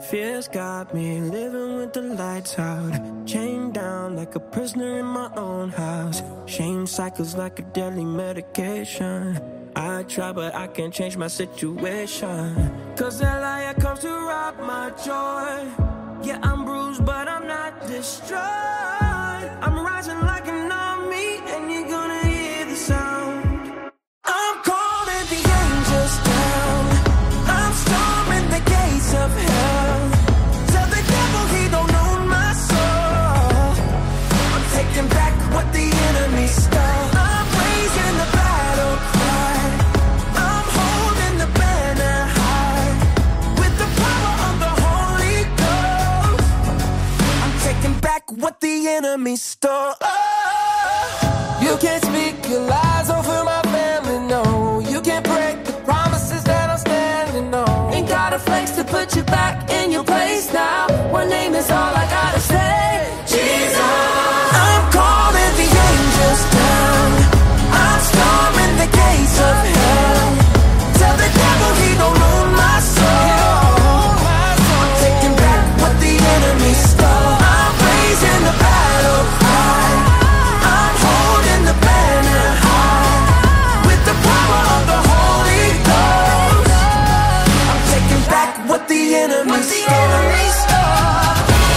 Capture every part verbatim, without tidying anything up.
Fears got me living with the lights out, chained down like a prisoner in my own house. Shame cycles like a deadly medication. I try but I can't change my situation, cause that liar comes to rob my joy. Yeah, I'm bruised but I'm not destroyed. I'm rising like an army and you're gonna hear the sound. I'm calling the angels down. I'm storming the gates of hell. Tell the devil he don't own my soul. I'm taking back what the enemy stole. I'm raising the battle cry. I'm holding the banner high. With the power of the Holy Ghost, I'm taking back what the enemy stole. Oh! You can't speak your lies over my family, no. You can't break the promises that I'm standing on. Ain't got a flex to put you back in your place now. One name is all I gotta say, Jesus. I'm calling the angels down. I'm storming the gates of hell. Tell the devil he don't own my soul. I'm taking back what the enemy stole. I'm raising the battle cry. I'm holding the banner high. With the power of the Holy Ghost, I'm taking back what the enemy stole.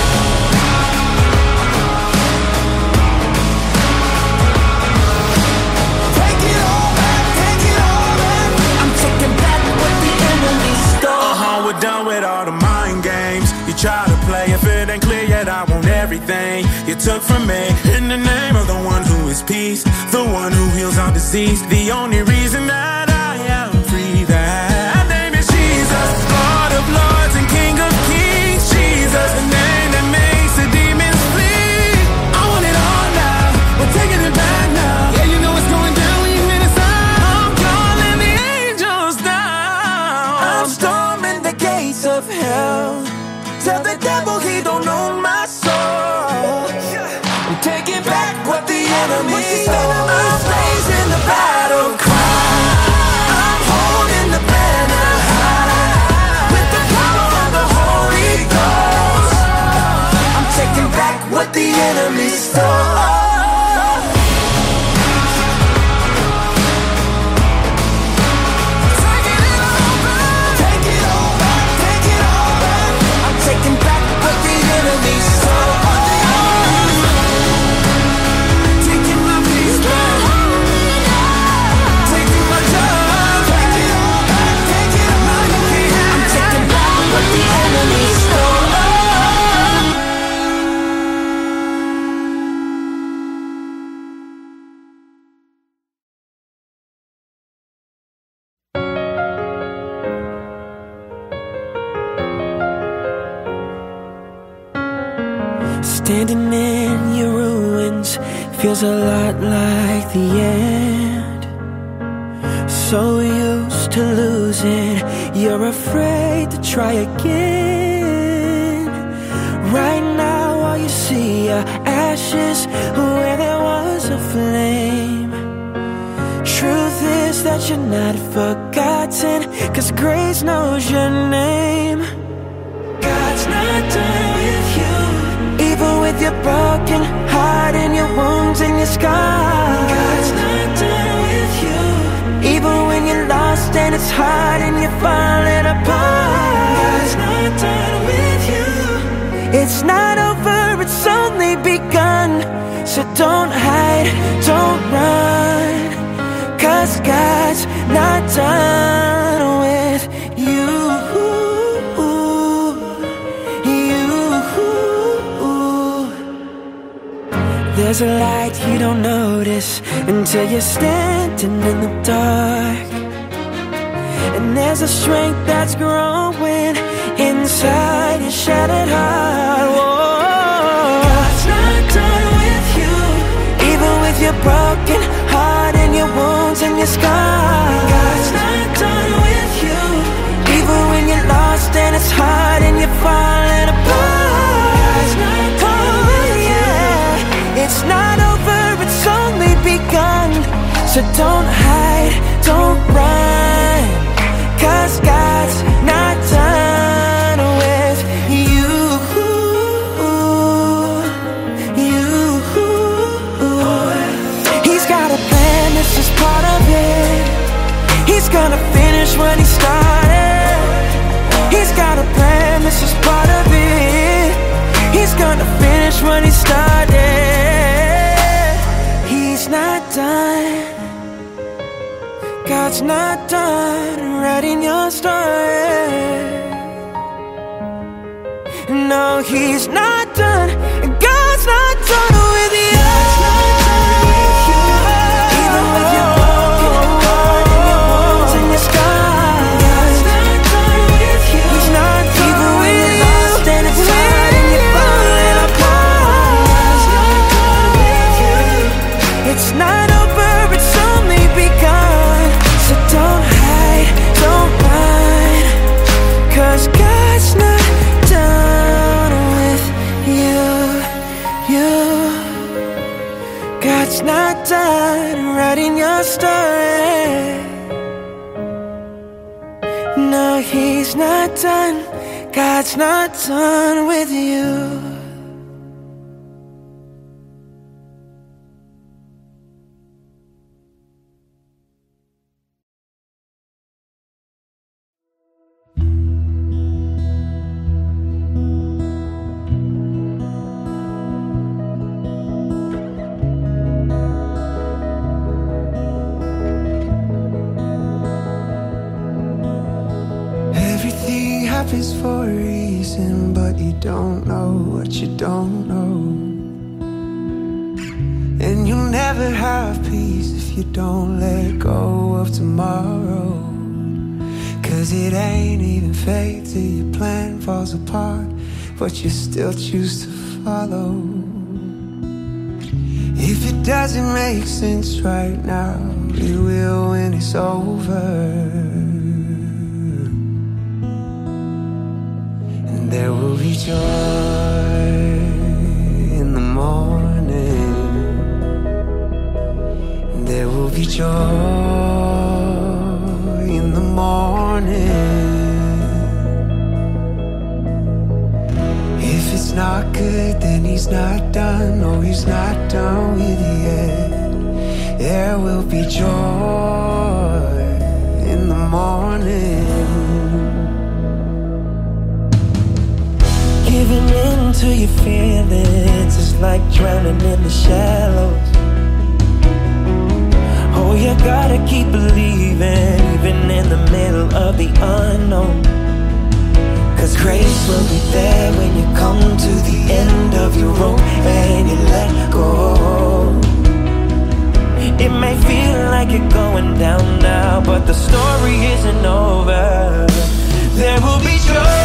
Take it all back, take it all back. I'm taking back what the enemy stole. Uh-huh, we're done with all the mind games. You try to play, if it ain't clear yet, I want everything you took from me. In the name of the one who is peace, the one who heals all disease, the only reason that I am free, that name is Jesus, Lord of lords and King of kings. Jesus, the name that makes the demons flee. I want it all now, we're taking it back now. Yeah, you know what's going down when you hear the sound. I'm calling the angels down. I'm storming the gates of hell. Tell the devil he don't own my soul. I'm taking back what the enemy stole. I'm raising the battle cry. I'm holding the banner high. With the power of the Holy Ghost, I'm taking back what the enemy stole. Taking back what the enemy stole. Taking my peace back. Taking my joy. Take it all back. Take it all back. I'm taking back what the enemy stole. Standing in your ruins feels a lot like the end. So used to losing, you're afraid to try again. Right now all you see are ashes where there was a flame. Truth is that you're not forgotten, 'cause grace knows your name. God's not done with you, even with your broken heart and your wounds and your scars. God's not done with you, even when you're lost and it's hard and you're falling apart. God's not done with you. It's not over, it's only begun. So don't hide, don't run, 'cause God's not done with you. There's a light you don't notice until you're standing in the dark. And there's a strength that's growing inside your shattered heart. Whoa. God's not done with you, even with your broken heart and your wounds and your scars. God's not done with you, even when you're lost and it's hard and you're falling apart. God's not done with you. It's not over, it's only begun. So don't hide, don't run, 'cause God's not done with finish what he started. He's got a plan, this is part of it. He's gonna finish what he started. He's not done. God's not done writing your story. No, he's not done. God's not done with you. Even with your broken heart and your wounds and your scars, God's not done with you. He's not done. Even when you're lost and it's hard and you're falling apart, God's not done with you. It's not over, it's only begun. So don't hide, don't run, 'cause God's not done with you, you. God's not done writing your story. No, he's not done. God's not done with you. Everything happens for a reason, but you don't know what you don't know. And you'll never have peace if you don't let go of tomorrow. 'Cause it ain't even fate till your plan falls apart, but you still choose to follow. If it doesn't make sense right now, it will when it's over. There will be joy in the morning. There will be joy in the morning. If it's not good, then he's not done. No, he's not done with you yet. There will be joy in the morning. Giving in to your feelings is like drowning in the shallows. Oh, you gotta keep believing, even in the middle of the unknown. 'Cause grace will be there when you come to the end of your rope and you let go. It may feel like you're going down now, but the story isn't over. There will be joy.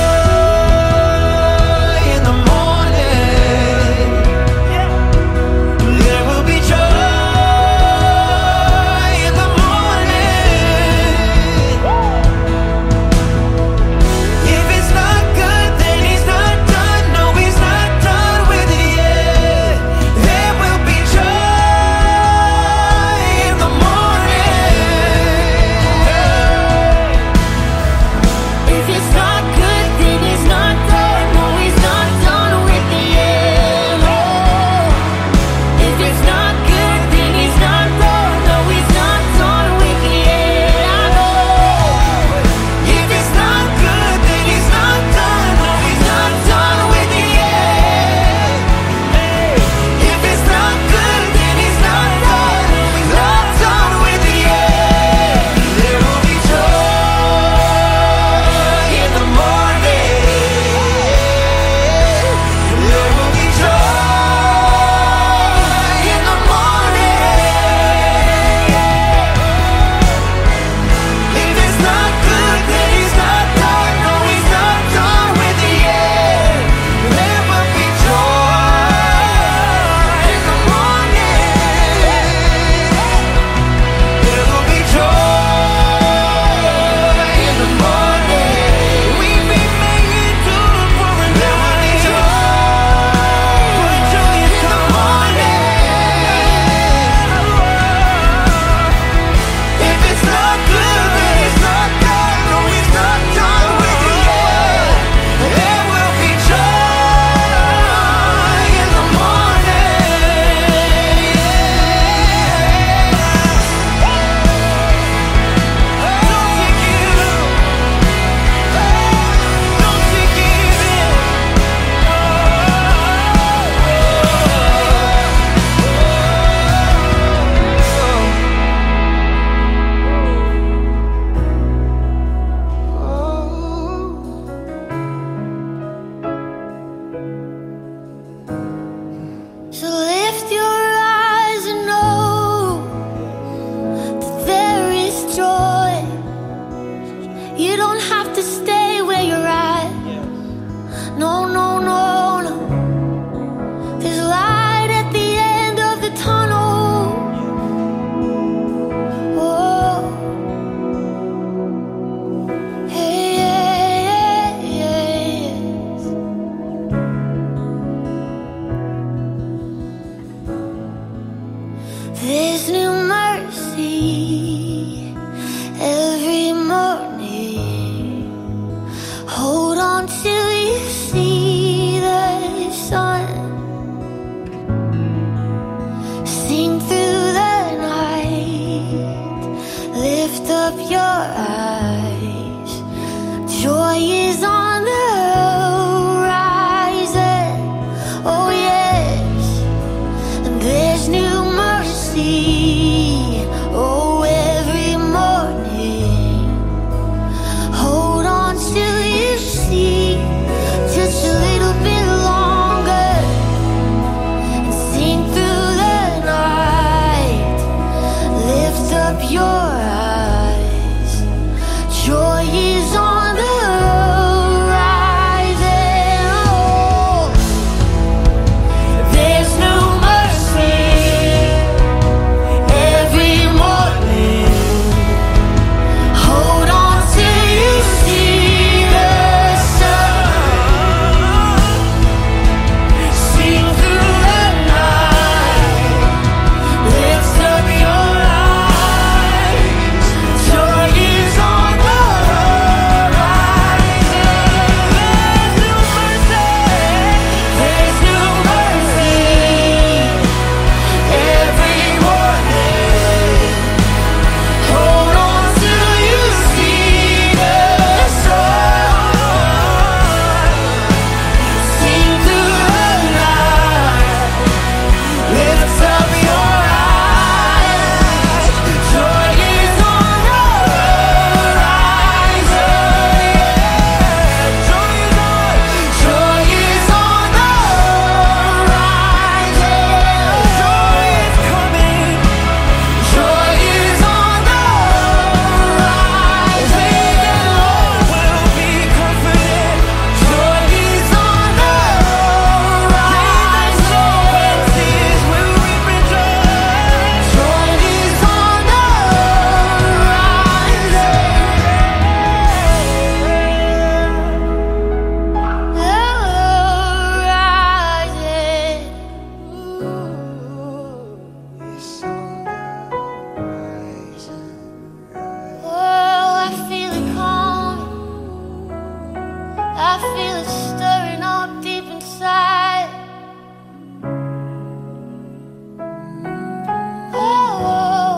You don't have to stay where you're at. No, no, no, no. There's light at the end of the tunnel. Oh, hey, yeah, yeah, yes. There's new mercy every morning. Hold on till you see the sun. Sing through the night, lift up your eyes. Joy is on the horizon. Oh yes, and there's new mercy. Oh, every morning. Hold on till you see just a little bit longer, and sing through the night. Lift up your eyes. Joy is on the horizon. Oh, there's new mercy every morning. Hold on till you see the sun. Sing through the night. Lift up your eyes. Joy is on the horizon. There's new mercy. There's new mercy every morning. Hold on till you see the sun. Sing through the night. Lift up your eyes. Joy is on the horizon. Joy is on. Joy is on the horizon. Joy is coming. Joy is on the horizon. Lord will be comforted. Joy is on the horizon. When tears will reap joy. Joy is on the horizon. Oh, I feel it coming. I feel it stirring up deep inside. Oh,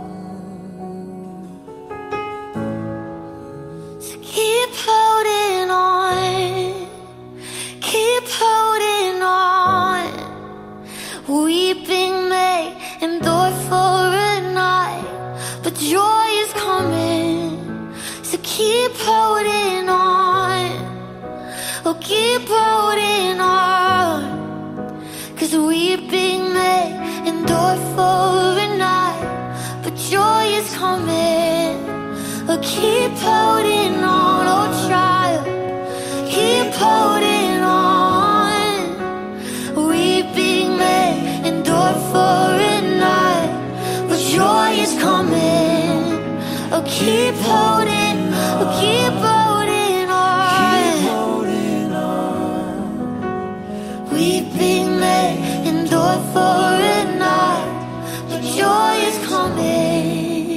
so keep holding on, keep holding on. Weeping may endure for a night, but joy is coming. So keep holding on. Oh, keep holding on. 'Cause weeping may endure for a night, but joy is coming. Oh, keep holding on, oh child. Keep holding on. Weeping may endure for a night, but joy is coming. Oh, keep holding, oh, keep holding on. Weeping may endure for a night, but joy is coming.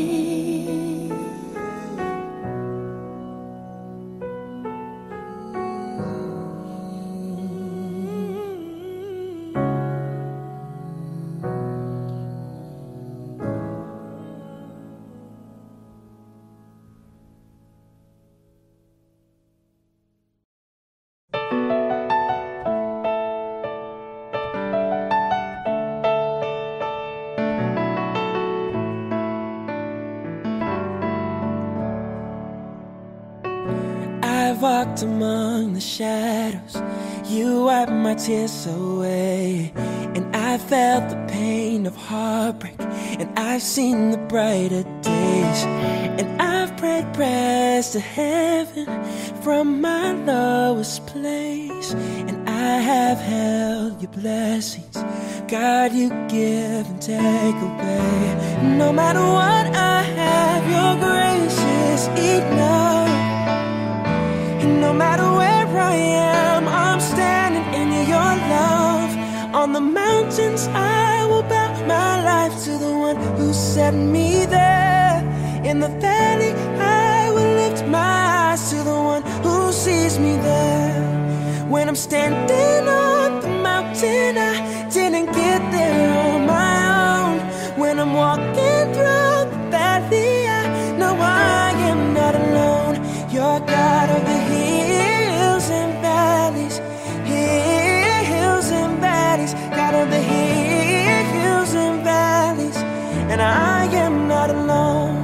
I've walked among the shadows, you wiped my tears away. And I felt the pain of heartbreak, and I've seen the brighter days. And I've prayed prayers to heaven from my lowest place, and I have held your blessings. God, you give and take away. No matter what I have, your grace is enough. And no matter where I am, I'm standing in your love. On the mountains I will bow my life to the one who set me there. In the valley I will lift my eyes to the one who sees me there. When I'm standing on the mountain, I didn't get there on my own. When I'm walking through the valley, I know I am not alone. You're God of the hills and valleys, hills and valleys, God of the hills and valleys, and I am not alone.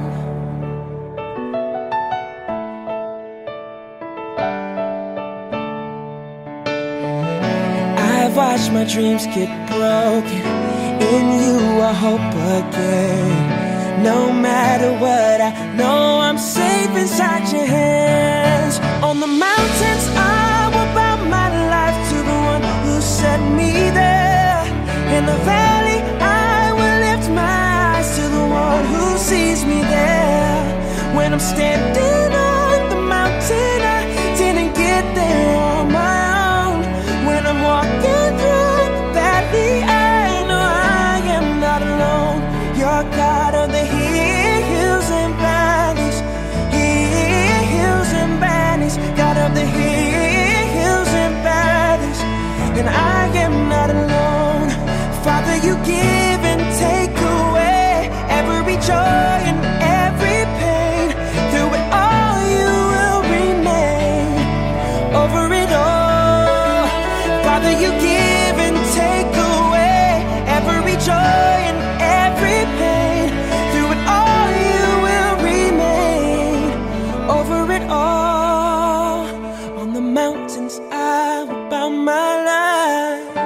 I've watched my dreams get broken. In you I hope again. No matter what, I know I'm safe inside your hands. On the mountains I will bow my life to the one who set me there. In the valley I will lift my eyes to the one who sees me there. When I'm standing on the mountain, I didn't get there on my own. When I'm walking through the valley, I know I am not alone. You're God of the hills and valleys, hills and valleys, God of the hills and valleys, and I am not alone. Father, you give and take away every joy and every pain. Through it all you will remain. Over it all, Father, you give and take away every joy and every pain. Through it all you will remain. Over it all, on the mountains I will bow my life.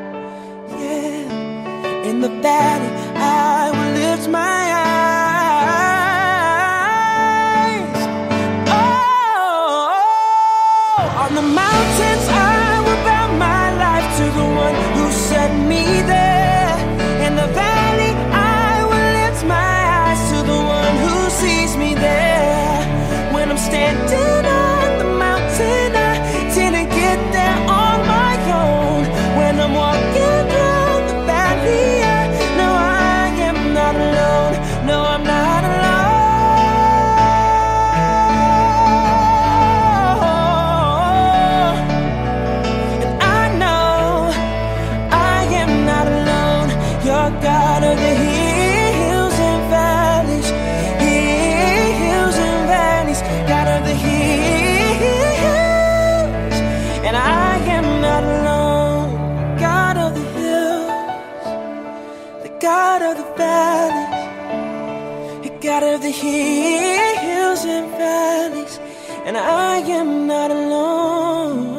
Yeah, in the valley I will lift my eyes. Oh, on the mountains I will bow my life to the one who set me there. In the valley I will lift my eyes to the one who sees me there. When I'm standing on the mountain, I didn't get there on my own. When I'm walking through the valley, I know I am not alone. No, I'm not alone. And I know I am not alone. You're God of the hills and valleys, hills and valleys, God of the hills, and I am not alone. God of the hills, the God of the valleys, the God of the hills and valleys, and I am not alone.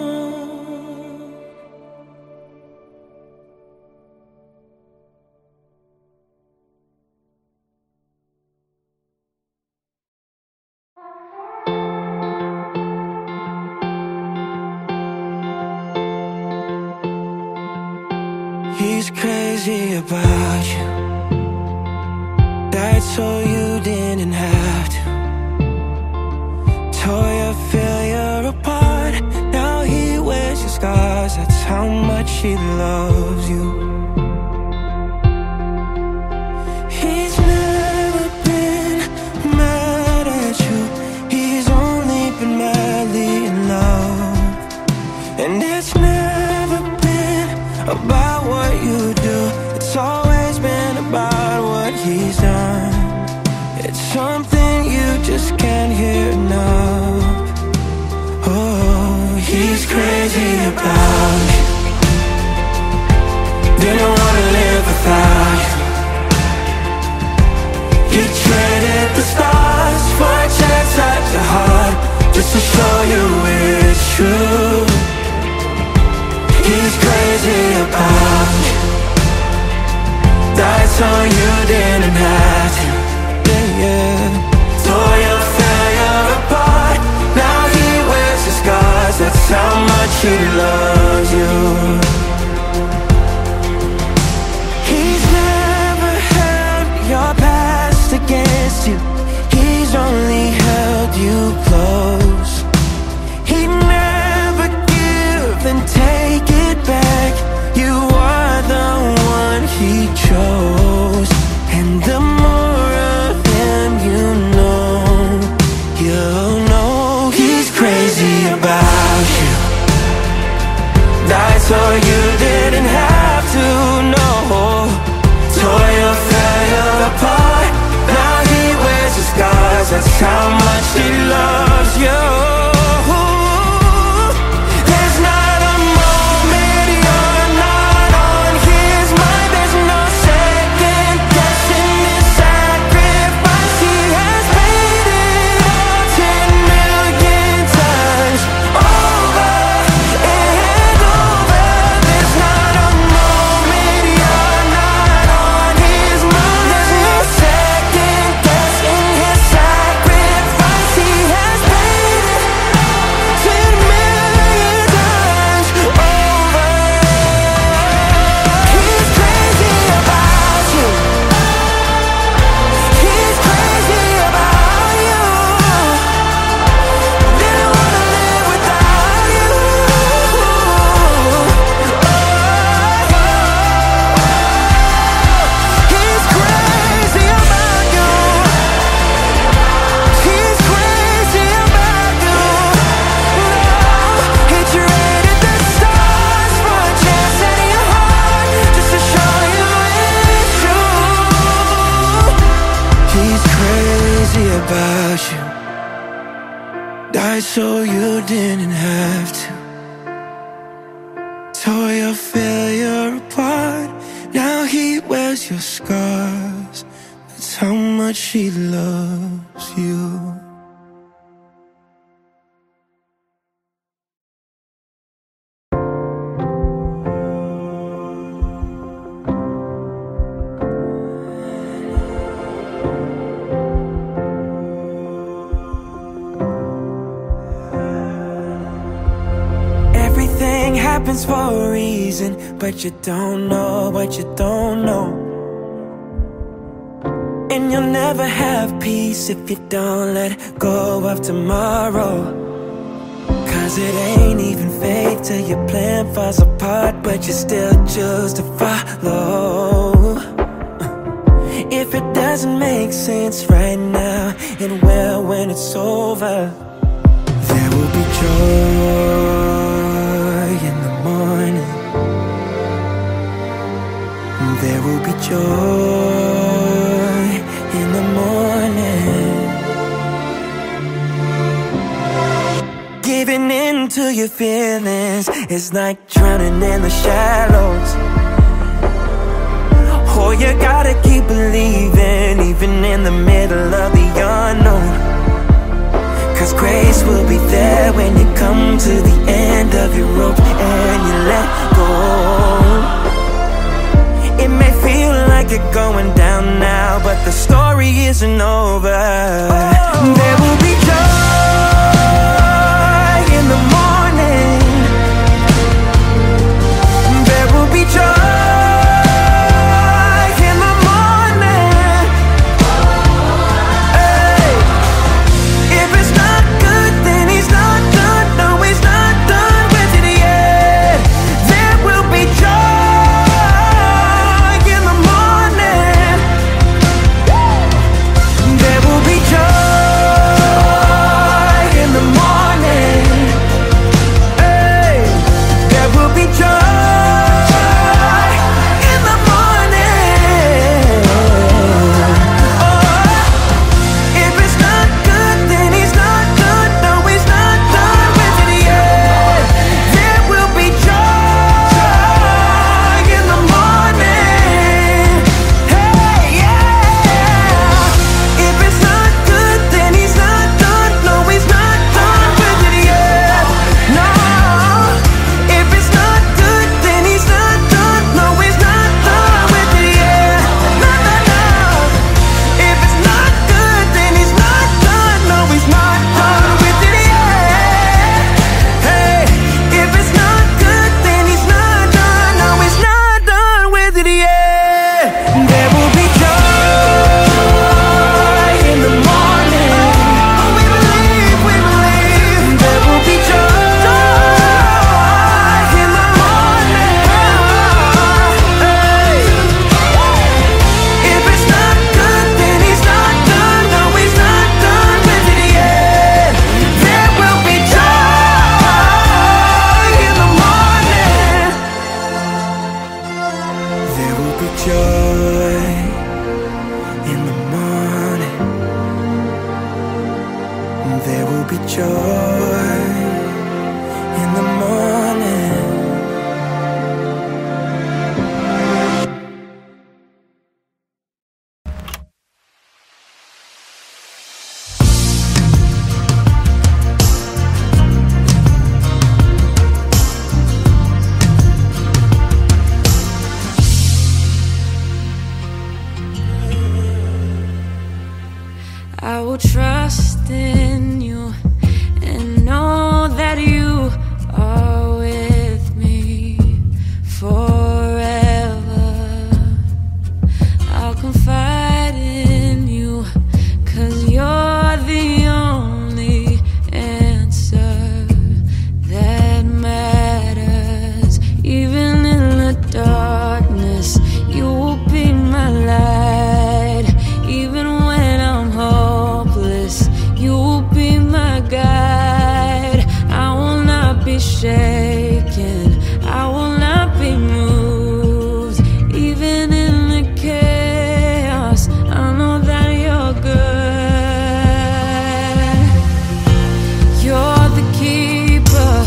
He's crazy about you. Died so you didn't have to. Tore your failure apart. Now he wears your scars. That's how much he loves you. He's never been mad at you. He's only been madly in love. And it's never been about what you do. It's always been about what he's done. It's something you just can't hear enough. Oh, he's crazy about you. Didn't wanna live without you. You traded the stars for a chance at your heart, just to show you it's true. He's crazy about you. Died so you didn't have to. Yeah, yeah. Tore your failure she loves you. He's never held your past against you. He's only held you close. He'd never give and take it back. You are the one he chose. And the more of him you know, you'll know he's crazy about you. Died so you didn't have to know. Tore your failure apart. Now he wears the scars. That's how much he loves you. There's not a moment you're not on his mind. There's no second guessing his sacrifice. He has paid it all ten million times over and over. There's not a moment you're not on his mind. There's no second guessing his sacrifice. He has paid it ten million times over. He's crazy about you. He's crazy about you. Didn't wanna live without you. He's crazy about you. He's crazy about you. He traded the stars for a chance at your heart, just to show you it's true. He's crazy about you. Died so you didn't have to. Tore your failure apart. Now he wears your scars. That's how much he loves you. Everything happens for a reason, but you don't know what you don't know. And you'll never have peace if you don't let go of tomorrow. Cause it ain't even faith till your plan falls apart, but you still choose to follow. If it doesn't make sense right now, it will when it's over. There will be joy in the morning. There will be joy in the morning. Giving in to your feelings is like drowning in the shallows. Oh, you gotta keep believing, even in the middle of the unknown. Cause grace will be there when you come to the end of your rope and you let go. It may feel like you're going down now, but the story isn't over. There will be joy in the morning. There will be joy. In the joy in the morning. I will trust in you and know that you are with me forever. I'll confide in you, 'cause you're the only answer that matters. Even in the darkness, you will be my light. Even when I'm hopeless, you will be my guide. I will not be shaken, I will not be moved. Even in the chaos, I know that you're good. You're the keeper,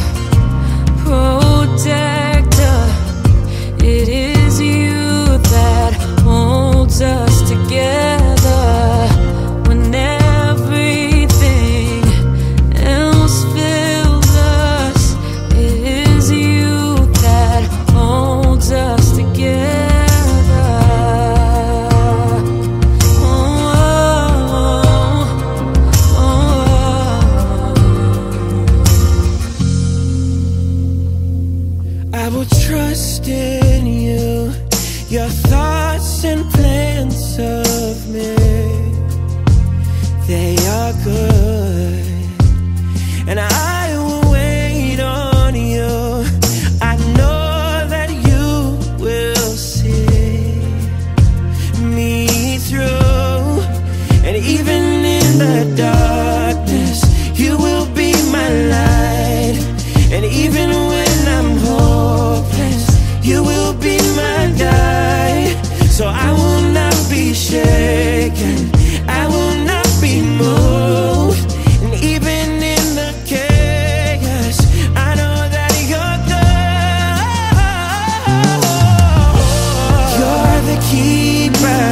protector. It is you that holds us together when everything else fails us. It is you that holds us together. Oh, oh, oh. I will trust in you, your thoughts and plans of me, they are good, and I will wait on you. I know that you will see me through, and even in the darkness, you will be my light. And even when I'm hopeless, you will be my guide. So I will not be shaken, I will not be moved. And even in the chaos, I know that you're good. You're the keeper,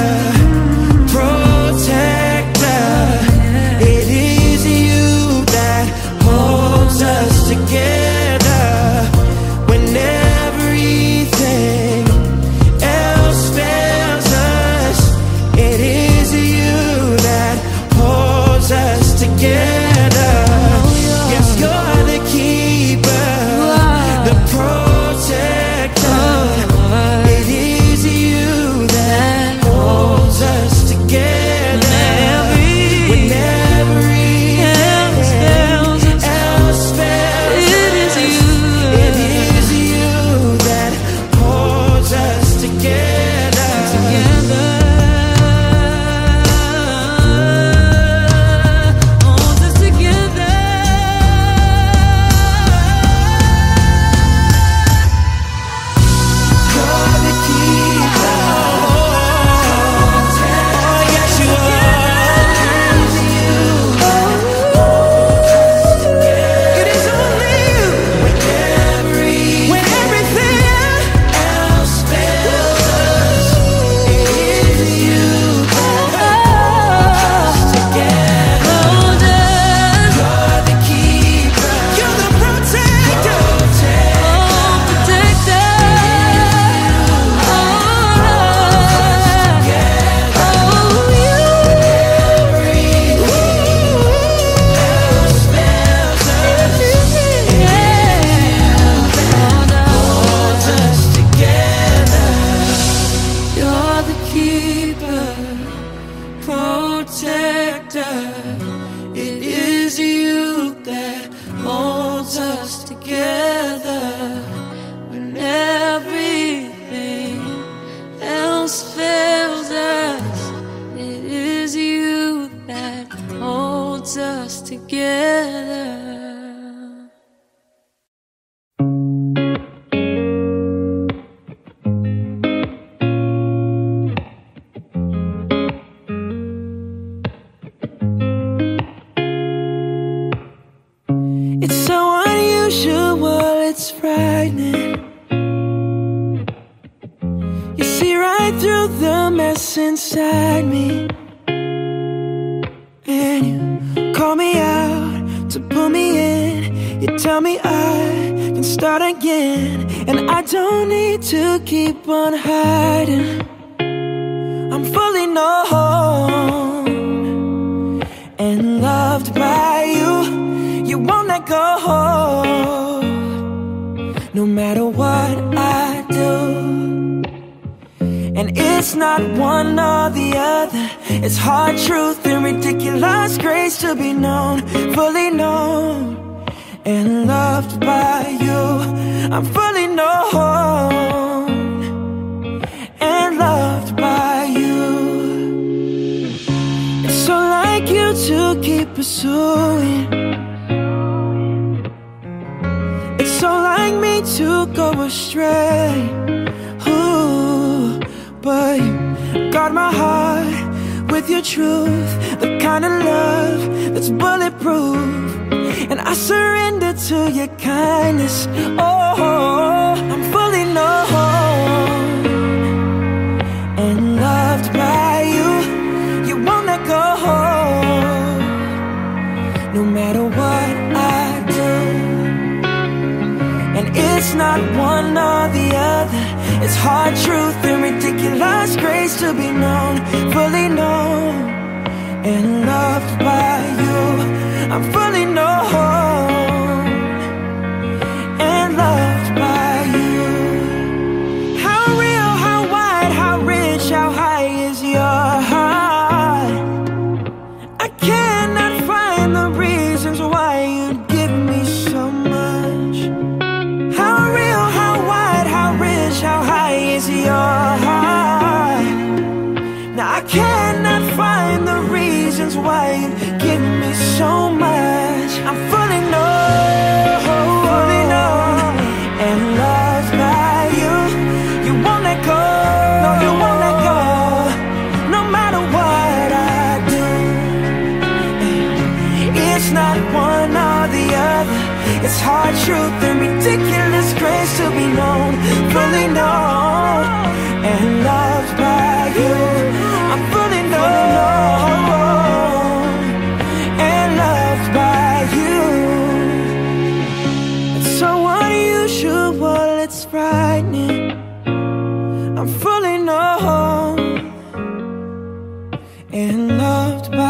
protector. It is you that holds us together when everything else fails us. It is you that holds us together. Yes, you're the keeper, the protector. It is you that holds us together when everything else fails us. It is you that holds us together. Holds us together. You're the keeper. Oh, yes, you are. It is only you. When everything else fails us, it is you that holds us together. You're the keeper. You're the protector. You're the keeper, protector. It is you that holds us together when everything else fails us. It is you that holds us together. It's so unusual, it's frightening. You see right through the mess inside me, and you call me out to pull me in. You tell me I can start again, and I don't need to keep on hiding. I'm fully known and loved by you. You won't let go, no matter what I do. And it's not one or the other. It's hard truth and ridiculous grace to be known, fully known and loved by you. I'm fully known and loved by you. It's so like you to keep pursuing. It's so like me to go astray. Ooh, but you guard my heart with your truth, the kind of love that's bulletproof. And I surrender to your kindness. Oh, I'm fully known and loved by you. You won't let go, no matter what I do. And it's not one or the other. It's hard truth and ridiculous grace to be known, fully known and loved by you. I'm fully known and loved by you. How real, how wide, how rich, how high is your heart? I cannot find the reasons why you'd give me so much. How real, how wide, how rich, how high is your heart? Now I cannot find the reasons why you give me so much. I'm fully known, fully known and loved by you. You won't let go, no, you won't let go, no matter what I do. It's not one or the other. It's hard truth and ridiculous grace to be known, fully known and loved by you. I'm fully known and loved by you. It's so unusual, it's frightening. I'm fully known and loved by you.